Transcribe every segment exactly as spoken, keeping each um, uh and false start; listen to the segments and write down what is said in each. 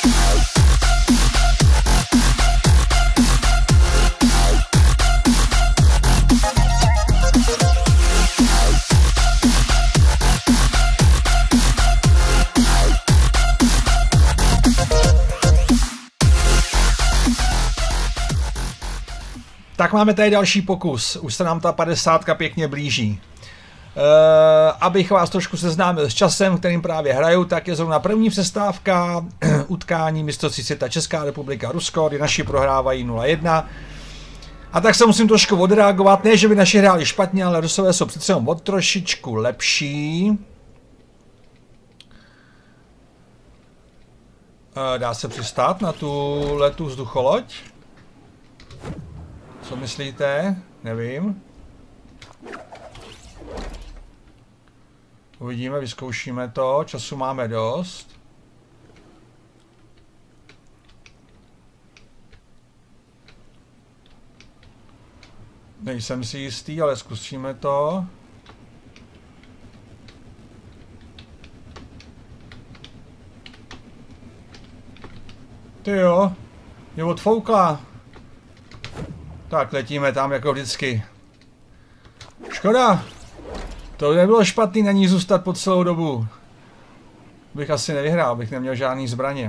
Tak máme tady další pokus, už se nám ta padesátka pěkně blíží. Uh, abych vás trošku seznámil s časem, kterým právě hraju, tak je zrovna první přestávka utkání mistrovství světa Česká republika Rusko, kdy naši prohrávají nula jedna. A tak se musím trošku odreagovat, ne že by naši hráli špatně, ale Rusové jsou přece jenom od trošičku lepší. Uh, dá se přistát na tu letu vzducholoď? Co myslíte? Nevím. Uvidíme, vyzkoušíme to. Času máme dost. Nejsem si jistý, ale zkusíme to. Ty jo, mě odfoukla. Tak letíme tam jako vždycky. Škoda. To nebylo špatný na ní zůstat po celou dobu. Bych asi nevyhrál, bych neměl žádný zbraně.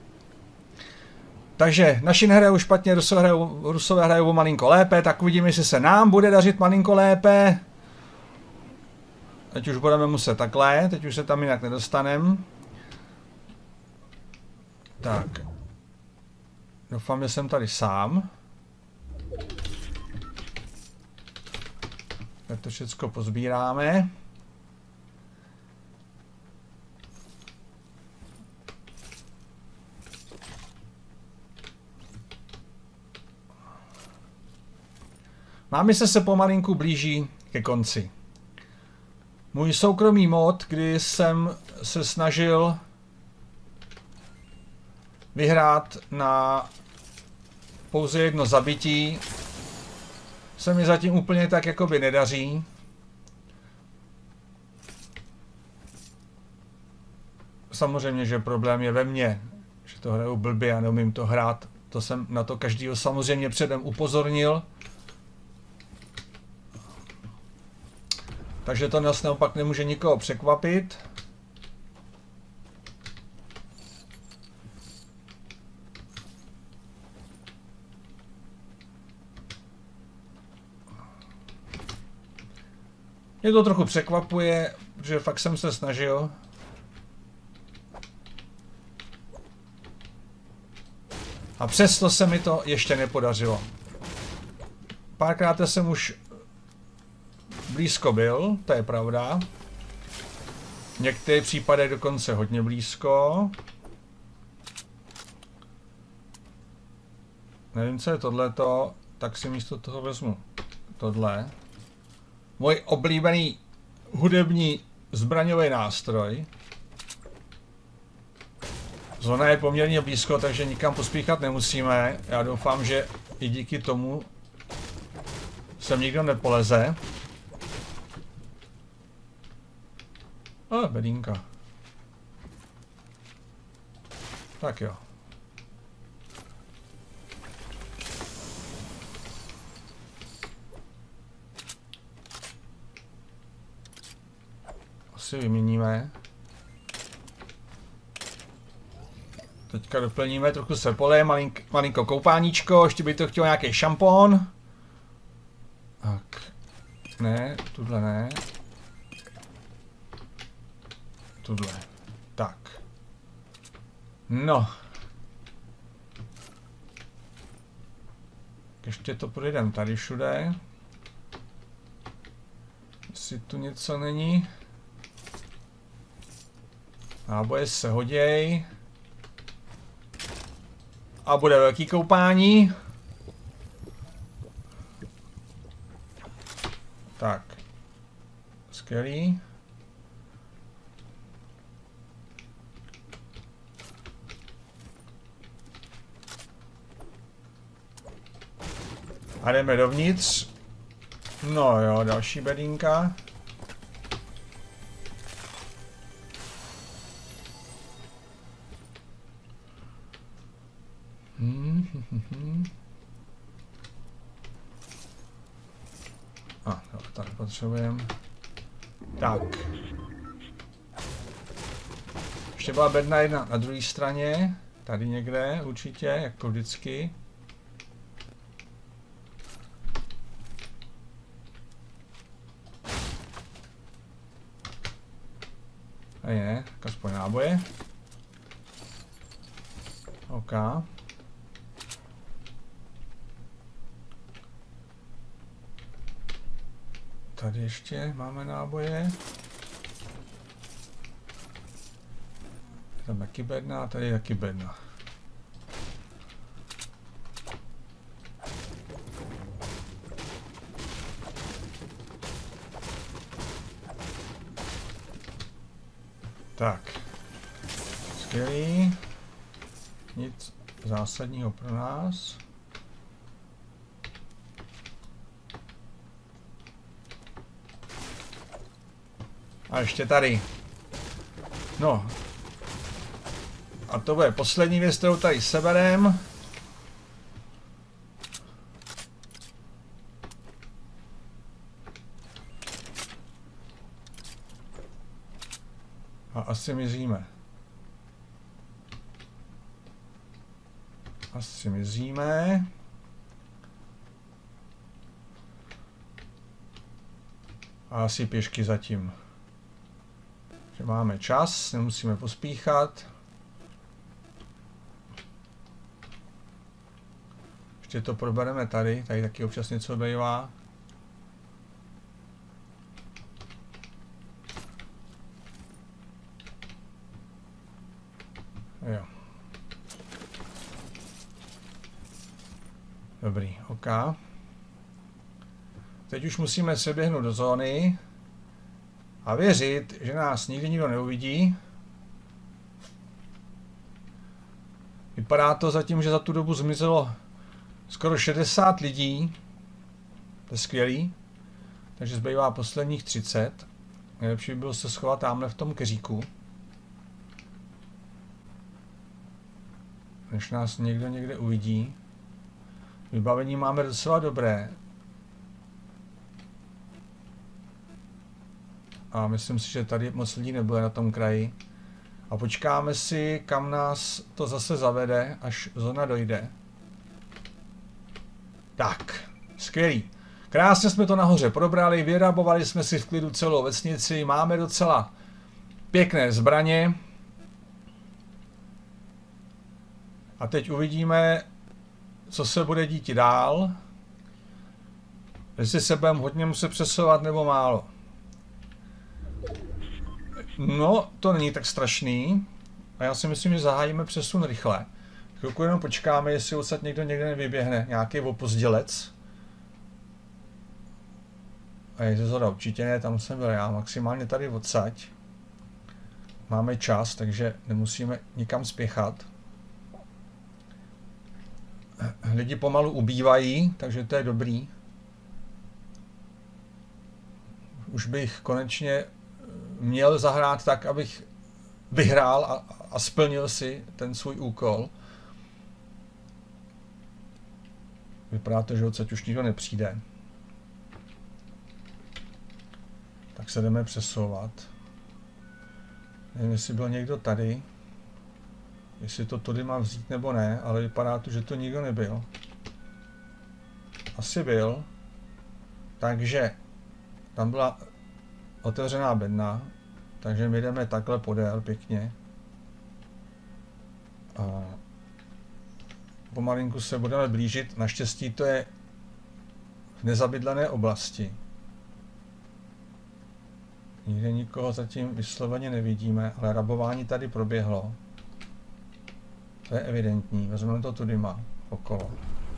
Takže naši nehrajou špatně, Rusové hrajou, Rusové hrajou malinko lépe, tak uvidíme, jestli se nám bude dařit malinko lépe. Teď už budeme muset takhle, teď už se tam jinak nedostanem. Tak. Doufám, že jsem tady sám. Tak to všechno pozbíráme. Máme se se pomalinku blíží ke konci. Můj soukromý mod, kdy jsem se snažil vyhrát na pouze jedno zabití, se mi zatím úplně tak jakoby nedaří. Samozřejmě, že problém je ve mně, že to hraju blbě a neumím to hrát. To jsem na to každýho samozřejmě předem upozornil. Takže to nás naopak nemůže nikoho překvapit. Mě to trochu překvapuje, že fakt jsem se snažil. A přesto se mi to ještě nepodařilo. Párkrát jsem už blízko byl, to je pravda. V některých případech dokonce hodně blízko. Nevím, co je tohleto, tak si místo toho vezmu tohle. Můj oblíbený hudební zbraňový nástroj. Zóna je poměrně blízko, takže nikam pospíchat nemusíme. Já doufám, že i díky tomu sem nikdo nepoleze. A bedínka. Tak jo. Asi vyměníme. Teďka doplníme, trochu se pole, malink, malinko koupáníčko, ještě by to chtělo nějaký šampon. Tak. Ne, tuhle ne. Tuhle. Tak. No. Ještě to projdem tady všude. Jestli tu něco není. Náboje se hoděj. A bude velký koupání. Tak. Skvělý. A jdeme dovnitř. No jo, další bedínka. Hmm, hm, hm. A, no, tady potřebujeme. Tak. Ještě byla bedna jedna na druhé straně. Tady někde určitě, jako vždycky. A je, tak aspoň náboje. OK. Tady ještě máme náboje. Tam taky bedna, tady je taky bedna. Tak. Skvělý. Nic zásadního pro nás. A ještě tady. No. A to bude poslední věc, kterou tady seberem. A asi mizíme. Asi mizíme. A asi pěšky zatím. Že máme čas, nemusíme pospíchat. Ještě to probereme tady, tady taky občas něco bývá. Jo. Dobrý, OK. Teď už musíme se běhnout do zóny a věřit, že nás nikdy nikdo neuvidí. Vypadá to zatím, že za tu dobu zmizelo skoro šedesát lidí. To je skvělý. Takže zbývá posledních třicet. Nejlepší by bylo se schovat tamhle v tom keříku. Než nás někdo někde uvidí. Vybavení máme docela dobré. A myslím si, že tady moc lidí nebude na tom kraji. A počkáme si, kam nás to zase zavede, až zóna dojde. Tak, skvělý. Krásně jsme to nahoře probrali, vyrabovali jsme si v klidu celou vesnici, máme docela pěkné zbraně. A teď uvidíme, co se bude dít dál. Jestli se budeme hodně muset přesouvat nebo málo. No, to není tak strašný. A já si myslím, že zahájíme přesun rychle. Chvilku jenom počkáme, jestli odsad někdo někde nevyběhne. Nějaký opozdělec. A je zhoda, určitě ne, tam jsem byl já. Maximálně tady odsať. Máme čas, takže nemusíme nikam spěchat. Lidi pomalu ubývají, takže to je dobrý. Už bych konečně měl zahrát tak, abych vyhrál a, a splnil si ten svůj úkol. Vypadá to, že odsaď už nikdo nepřijde. Tak se jdeme přesouvat. Nevím, jestli byl někdo tady. Jestli to tudy mám vzít nebo ne, ale vypadá to, že to nikdo nebyl. Asi byl. Takže tam byla otevřená bedna, takže my jdeme takhle podél pěkně. A pomalinku se budeme blížit, naštěstí to je v nezabydlené oblasti. Nikde nikoho zatím vysloveně nevidíme, ale rabování tady proběhlo. To je evidentní, vezmeme to tudyma okolo.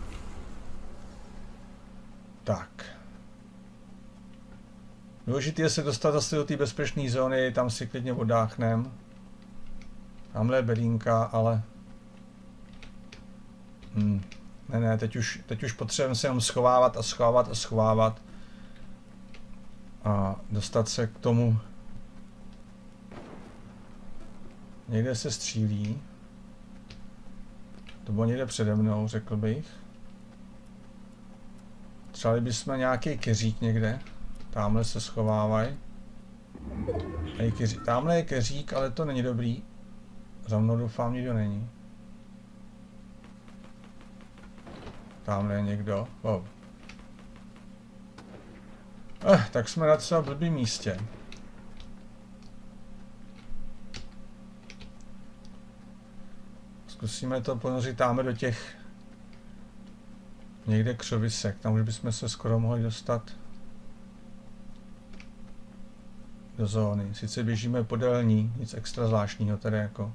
Tak. Důležité je se dostat zase do té bezpečné zóny, tam si klidně oddáchneme. Tamhle je bedínka, ale... Hmm. Ne, ne, teď už, teď už potřebujeme se jenom schovávat a schovávat a schovávat. A dostat se k tomu. Někde se střílí. To bylo někde přede mnou, řekl bych. Třeba bychom nějaký keřík někde. Tamhle se schovávají. Tamhle je keřík, ale to není dobrý. Za mnou doufám nikdo není. Tamhle je někdo. Wow. Eh, tak jsme na třeba blbým místě. Zkusíme to ponořit tamhle do těch někde křovisek, tam už bychom se skoro mohli dostat do zóny. Sice běžíme podél ní, nic extra zvláštního tady jako.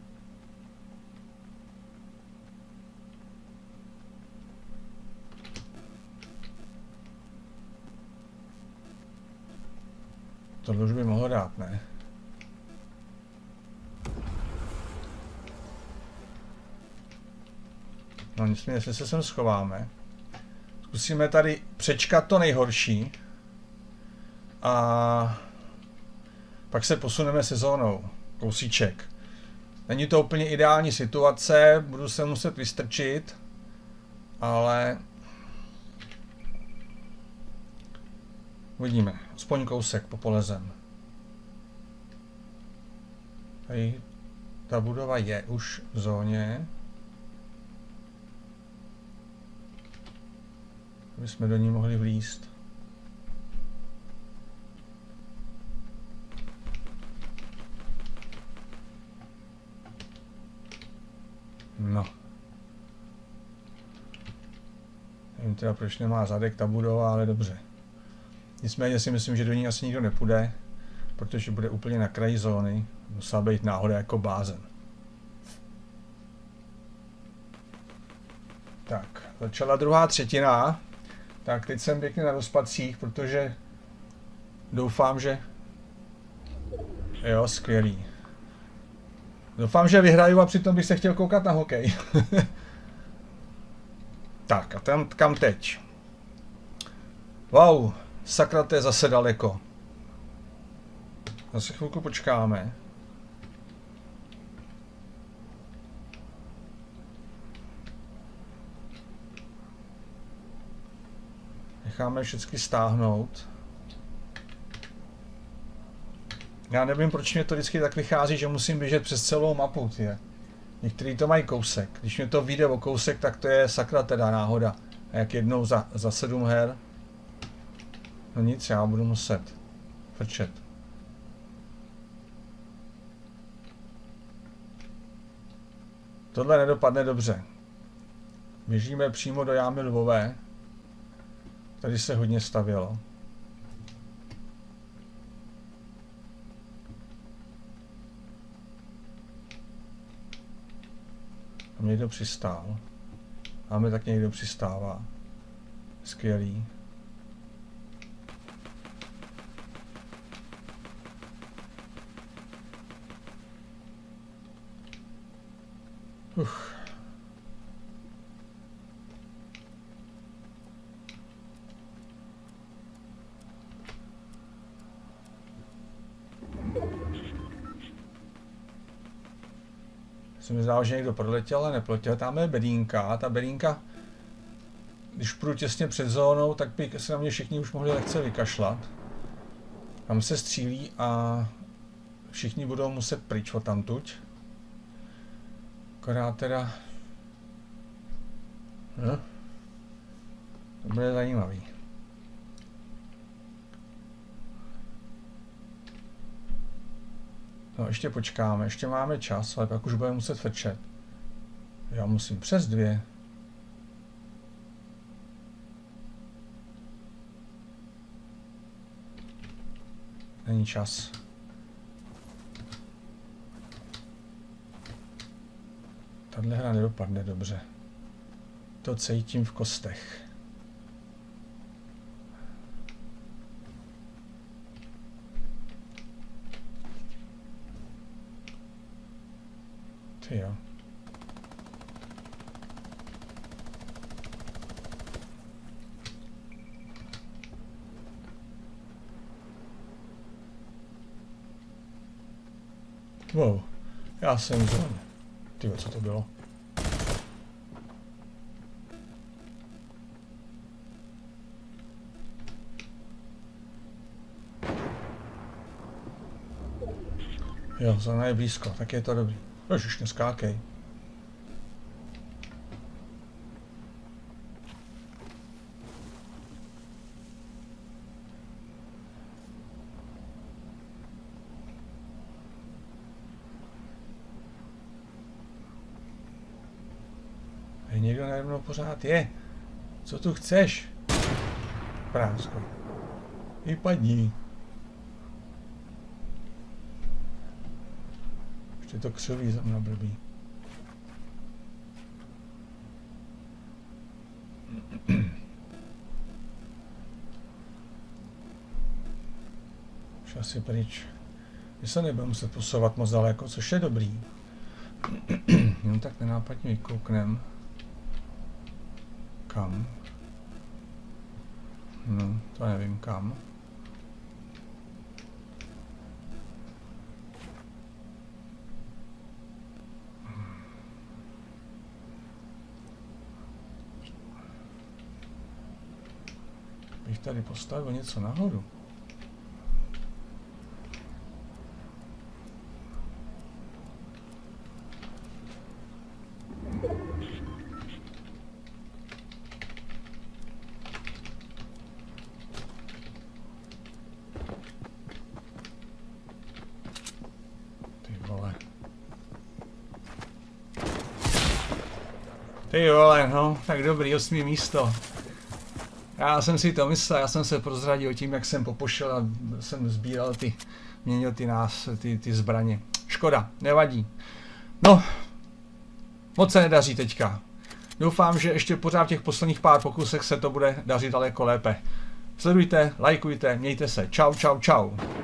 Tohle už by mohlo dát, ne? No nicméně, jestli se sem schováme. Zkusíme tady přečkat to nejhorší. A pak se posuneme sezónou. Kousíček. Není to úplně ideální situace, budu se muset vystrčit. Ale uvidíme. Aspoň kousek popolezem. Tady ta budova je už v zóně. Aby jsme do ní mohli vlízt. No. Nevím teda, proč nemá zadek ta budova, ale dobře. Nicméně si myslím, že do ní asi nikdo nepůjde, protože bude úplně na kraji zóny. Musela být náhoda jako blázen. Tak, začala druhá třetina. Tak, teď jsem pěkně na rozpacích, protože doufám, že... Jo, skvělý. Doufám, že vyhraju a přitom bych se chtěl koukat na hokej. Tak, a tam kam teď? Wow, sakra, to je zase daleko. Zase chvilku počkáme. Necháme všechny stáhnout. Já nevím, proč mě to vždycky tak vychází, že musím běžet přes celou mapu, tyje. Některý to mají kousek. Když mě to vyjde o kousek, tak to je sakra teda náhoda. A jak jednou za, za sedm her. No nic, já budu muset frčet. Tohle nedopadne dobře. Běžíme přímo do jámy Lvové. Tady se hodně stavělo. Tam někdo přistál. Máme tak někdo přistává. Skvělý. Uf. Se mi zdálo, že někdo proletěl, ale nepletěl. Tam je bedínka. Ta bedínka, když půjdu těsně před zónou, tak by se na mě všichni už mohli lehce vykašlat. Tam se střílí a všichni budou muset pryč odtamtud. Akorát teda... No. To bude zajímavý. No, ještě počkáme, ještě máme čas, ale pak už budeme muset frčet. Já musím přes dvě. Není čas. Tahle hra nedopadne dobře. To cítím v kostech. Ty jo. Wow, já jsem v zóně. Tyjo, co to bylo? Jo, zóna je blízko, tak je to dobrý. Už neskákej. Hej, někdo nade mnou pořád je. Co tu chceš? Prásko. Vypadni. Ještě to křoví za mnou blbý. Už asi pryč. My se nebudeme muset posouvat moc daleko, což je dobrý. Jenom tak nenápadně vykouknem. Kam? No, to nevím kam. Bych tady postavil něco nahoru. Ty vole, no, tak dobrý, osmý místo. Já jsem si to myslel, já jsem se prozradil tím, jak jsem popošel a jsem sbíral ty, měnil ty nás, ty, ty zbraně. Škoda, nevadí. No, moc se nedaří teďka. Doufám, že ještě pořád v těch posledních pár pokusech se to bude dařit daleko lépe. Sledujte, lajkujte, mějte se. Čau, čau, čau.